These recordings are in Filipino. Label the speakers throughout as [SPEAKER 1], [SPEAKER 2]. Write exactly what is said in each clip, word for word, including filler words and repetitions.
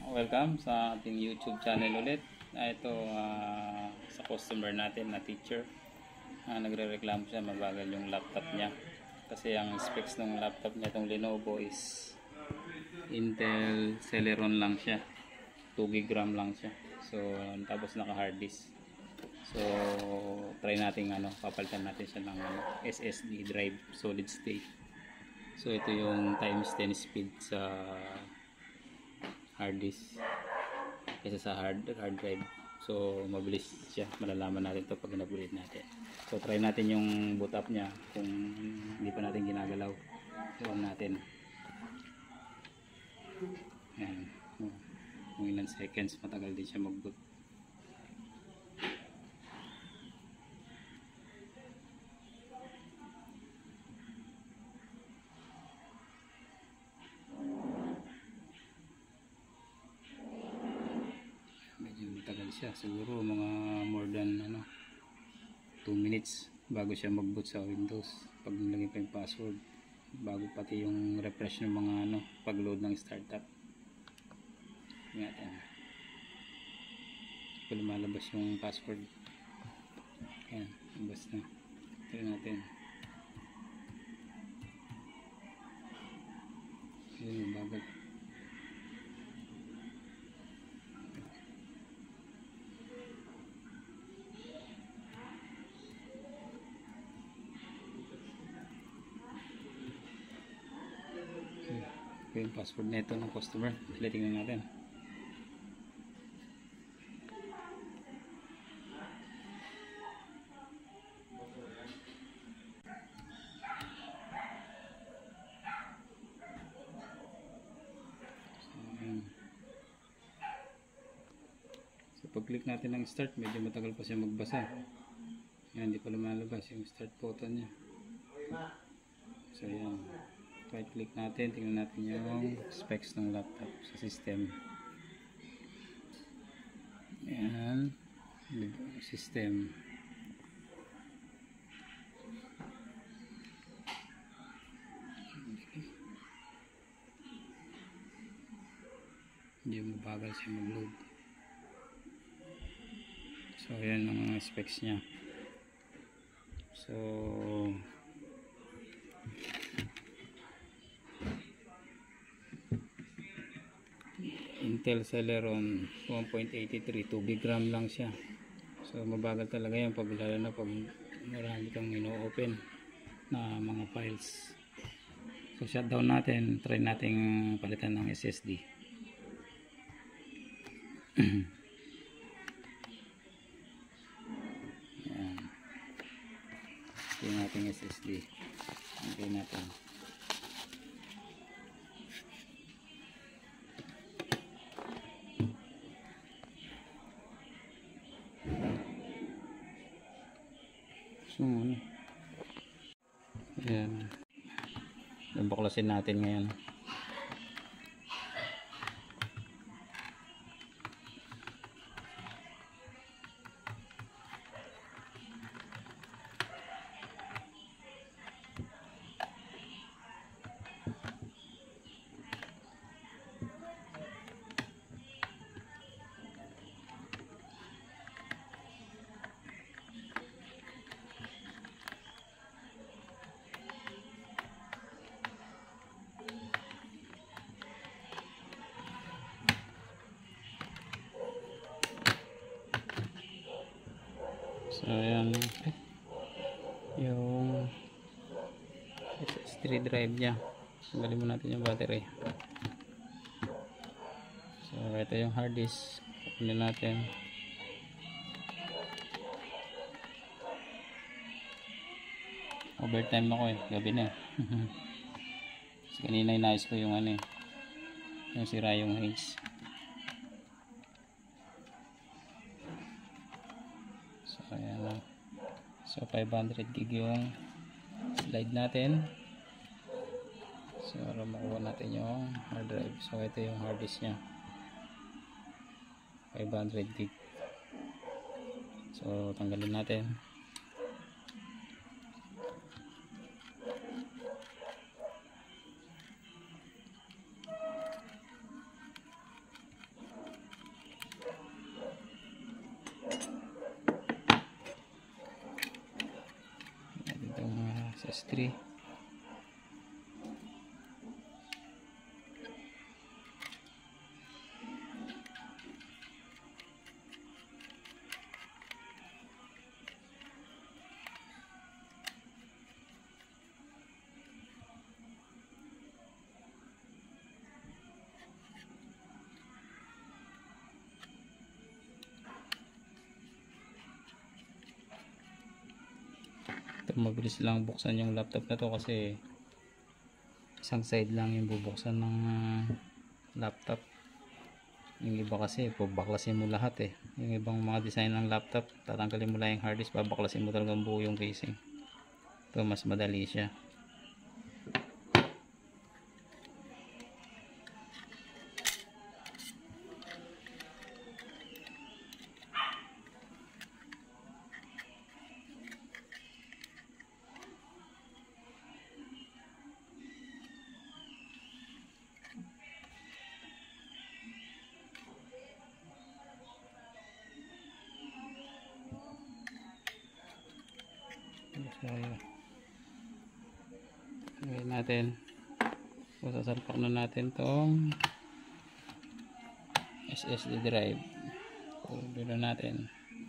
[SPEAKER 1] Welcome sa ating YouTube channel ulit. Ah, ito ah, sa customer natin na teacher. Ah, nagre-reklamo siya, mabagal yung laptop niya. Kasi ang specs ng laptop niya, itong Lenovo, is Intel Celeron lang siya. two gig RAM lang siya. So, tapos naka hard disk. So, try natin ano, papalitan natin siya ng ano, S S D drive, solid state. So, ito yung times ten speed sa hard disk kaysa sa hard, hard drive. So mabilis siya, malalaman natin to pag in-upgrade natin. So try natin yung boot up nya kung hindi pa natin ginagalaw. Iwan natin. Ayan. Kung ilan seconds, matagal din siya mag-boot. Siya siguro mga more than ano two minutes bago siya mag-boot sa Windows pag nilagay pa yung password, bago pati yung refresh ng mga ano pag-load ng startup. Ingatan kung lumalabas yung password. Ayan, labas na. Try natin. Ayan, bagal. Okay, yung password nito ng customer. Tingnan natin. So, pag click natin ng start, medyo matagal pa siya magbasa. Yan, hindi pa lumalabas yung start button niya. So, yan. Right click natin, tingnan natin yung specs ng laptop sa system. Ayan, system. Hindi mabagal siya mag-load. So ayan ang mga specs nya. So Intel Celeron one point eight three, two gig RAM lang siya. So mabagal talaga yan pag lalo na pag marami kang ino-open na mga files. So shutdown natin, try nating palitan ng S S D. Ayan. Ito natin S S D. Okay natin. So, ayan. Baklasin natin ngayon. So ayan yung S S D drive nya. Tanggalin mo natin yung battery. So ito yung hard disk. Kunin natin. Overtime ako eh, gabi na. Kasi kanina inayos ko yung ano eh, yung sira yung hinge. Ayan lang. So five hundred gig yung slide natin. So para makuha natin yung hard drive. So ito yung hard disk nya, five hundred gig. So tanggalin natin. S three. Mabilis lang buksan yung laptop na to kasi isang side lang yung bubuksan ng uh, laptop. Yung iba kasi babaklasin mo lahat eh. Yung ibang mga design ng laptop tatanggalin mo lang yung hard disk, babaklasin mo talagang buo yung casing. Ito mas madali siya. Gawin natin, sasalpak na natin tong S S D drive. Puldo na natin.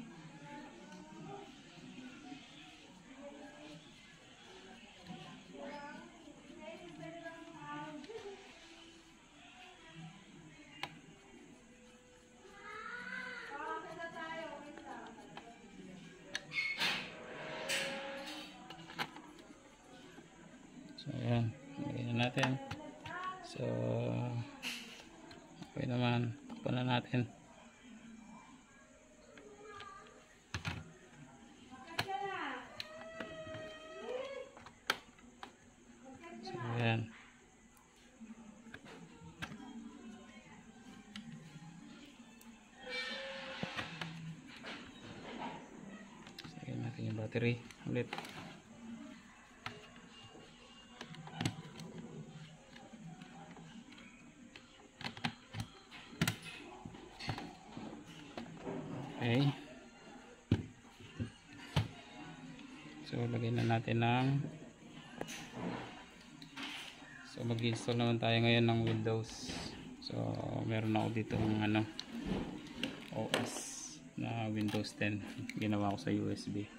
[SPEAKER 1] So ayan, lagyan na natin. So okay naman, takpan na natin. So ayan. So lagyan natin yung battery ulit. Okay. So lagyan na natin ng So mag-install naman tayo ngayon ng Windows. So meron ako dito ng ano O S na Windows ten. Ginawa ko sa U S B.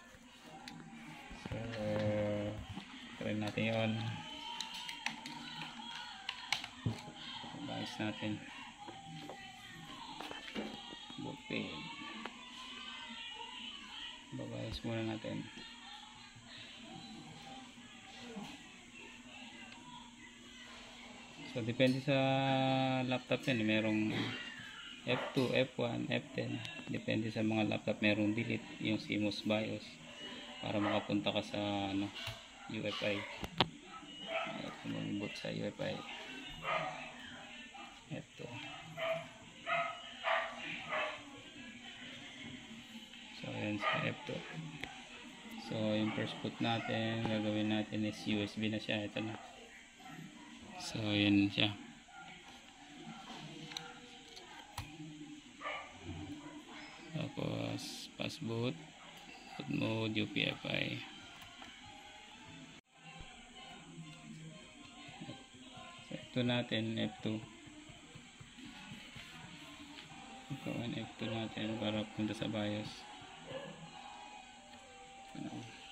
[SPEAKER 1] So try natin 'yon. Ayos natin. Okay. Babayas muna natin. So depende sa laptop yan, merong F two, F one, F ten. Depende sa mga laptop, merong delete yung C M O S BIOS para makapunta ka sa ano, U F I. Ito mag-boot sa U F I. Ito. So ayan sa F two. So yung first boot natin, gagawin natin is U S B na siya. Ito na. So ayan siya. Tapos pass boot, boot mode, U P F I. So ito natin F two. Ito ang F two natin para punta sa BIOS. Ano?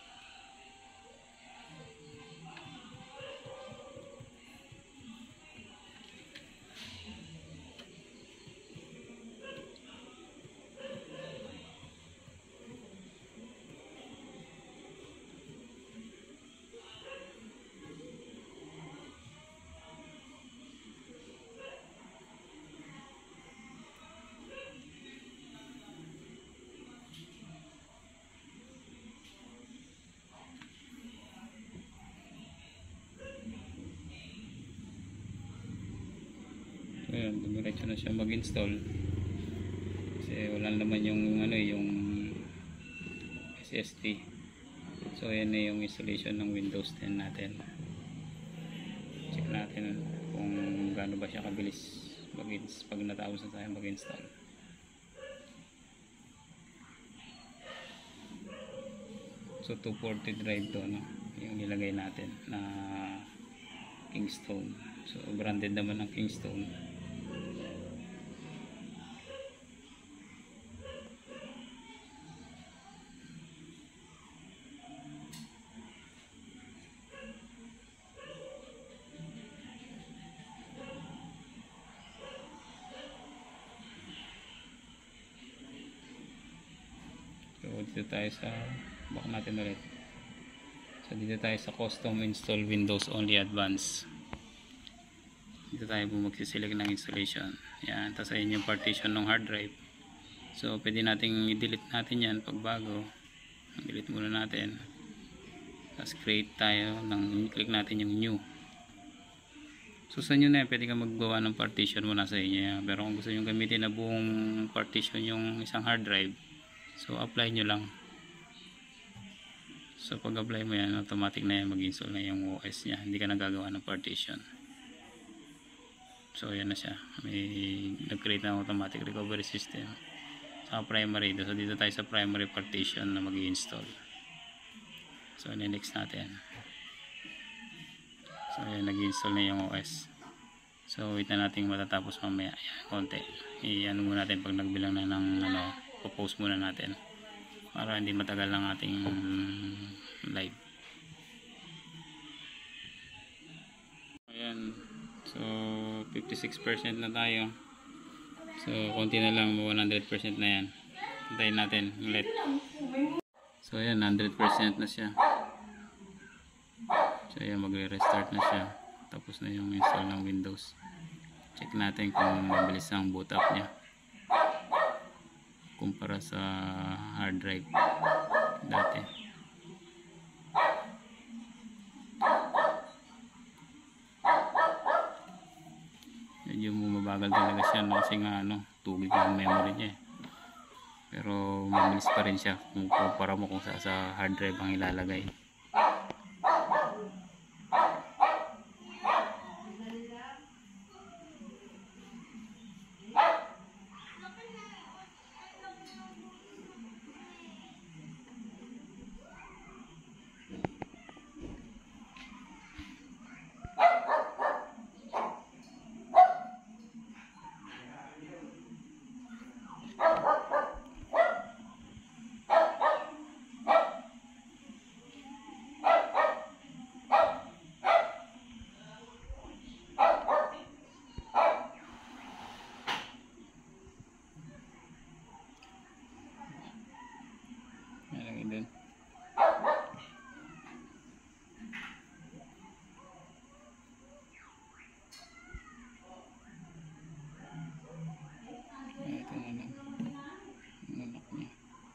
[SPEAKER 1] Ayan, dumiretso na siya mag-install kasi wala naman yung ano yung S S D. So ayan na yung installation ng Windows ten natin. Check natin kung gaano ba siya kabilis mag-install pag natapos na tayo mag-install. So two forty drive to, no? Yung ang ilagay natin na Kingston. So branded naman ng Kingston. So dito tayo sa back natin ulit. So dito tayo sa custom install Windows only advanced. Dito tayo po magsiselect ng installation. Yan, tapos ayun yung partition ng hard drive. So pwede nating i-delete natin yan pag bago. Delete muna natin. Tapos create tayo ng click natin yung new. So sa nyo na yan, pwede ka maggawa ng partition mo nasa inyo. Pero kung gusto nyo gamitin na buong partition yung isang hard drive, so apply nyo lang. So pag apply mo yan, automatic na yan mag-install na yung O S nya. Hindi ka nagagawa ng partition. So yan na siya. May nag-create na automatic recovery system sa primary. So dito tayo sa primary partition na mag-install. So next natin. So yan, nag-install na yung O S. So wait na natin matatapos mamaya. Yan, konti. I-ano muna natin pag nagbilang na ng ano, po-post muna natin. Para hindi matagal lang ating live. Ayan. So fifty-six percent na tayo. So konti na lang, one hundred percent na yan. Hintayin natin ulit. So ayan, one hundred percent na siya. So ayan, magre-restart na siya. Tapos na yung install ng Windows. Check natin kung mabilis ang boot up niya kumpara sa hard drive dati. Medyo bumabagal talaga siya, no? Kasi nga ano, two gig yung memory niya eh. Pero mabilis pa rin siya kung kumpara mo kung sa, sa hard drive ang ilalagay. Din. Ito na lang. Nalak niya.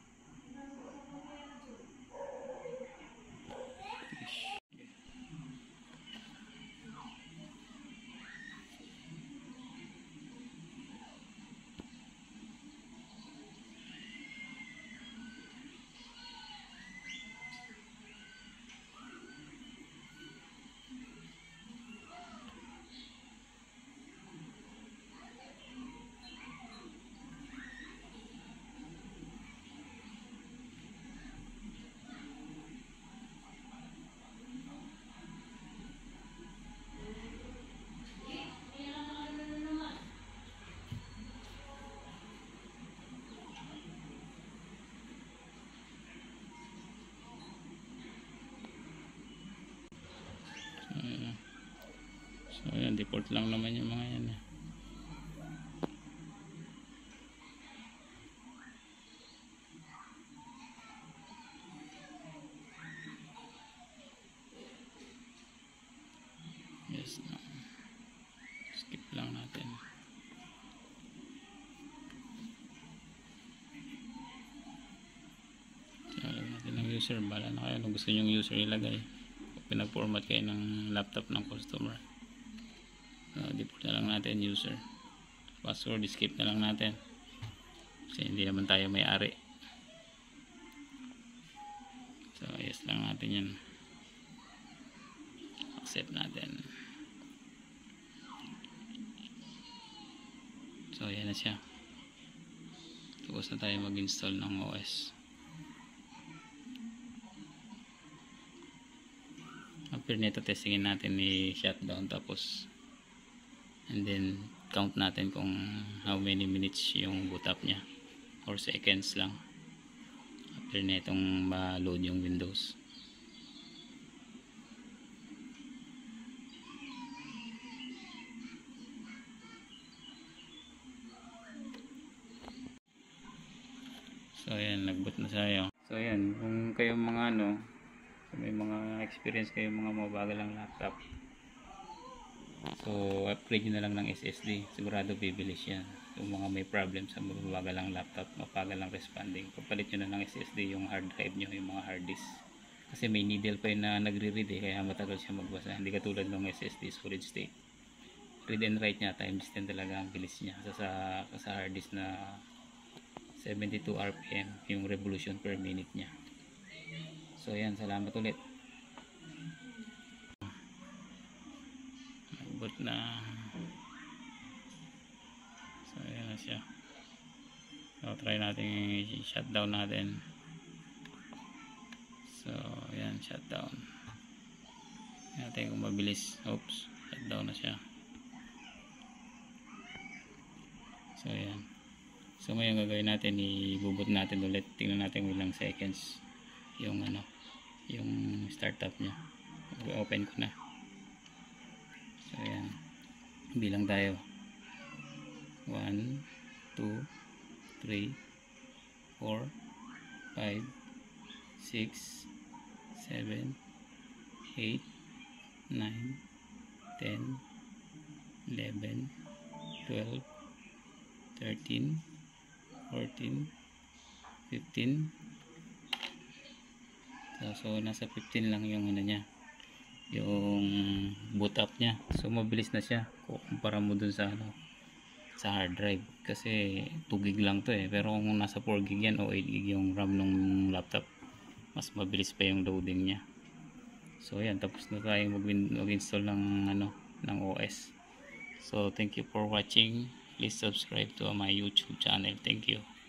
[SPEAKER 1] So ayan, default lang naman yung mga yan eh. Yes, no. Skip lang natin. So alam natin ang user, bala na kayo kung gusto nyo yung user ilagay. Pinag-format kayo ng laptop ng customer. Uh, default na lang natin user. Password skip na lang natin kasi hindi naman tayo may-ari. So yes lang natin yan. Accept natin. So yan na siya. Tapos na tayo mag-install ng O S. After nito, testingin natin i-shutdown, tapos and then count natin kung how many minutes yung boot up nya, or seconds lang after nitong ma-load yung Windows. So ayan, nag-boot na tayo. So ayan, kung kayo mga ano, kung may mga experience kayo mga mabagal ang laptop, so upgrade nyo na lang ng S S D, sigurado bibilis yan. Yung mga may problem sa mabagal ang laptop, mabagal ang responding, papalit nyo na ng S S D yung hard drive nyo, yung mga hard disk, kasi may needle pa yun na nagre-read eh, kaya matagal siya magbasa, hindi katulad ng S S D solid state. Read and write nya times ten talaga ang bilis nya sa, sa, sa hard disk na seventy-two R P M yung revolution per minute nya. So ayan, salamat ulit. Nagbot na. So ayan na siya. So try natin i-shutdown natin. So ayan, shutdown. Ayan natin kung mabilis. Oops, shutdown na siya. So ayan. So ngayon gagawin natin, i-boot natin ulit. Tingnan natin ilang seconds yung ano, yung startup nya. Open ko na. So ayan, bilang tayo one, two, three, four, five, six, seven, eight, nine, ten, eleven, twelve, thirteen, fourteen, fifteen. So, so nasa fifteen lang yung ano niya, yung boot up niya. So mabilis na siya kumpara mo dun sa ano, sa hard drive, kasi two gig lang to eh, pero kung nasa four gig yan o eight gig yung RAM ng laptop, mas mabilis pa yung loading niya. So ayan, tapos na tayo mag-install ng ano, ng O S. So thank you for watching. Please subscribe to my YouTube channel. Thank you.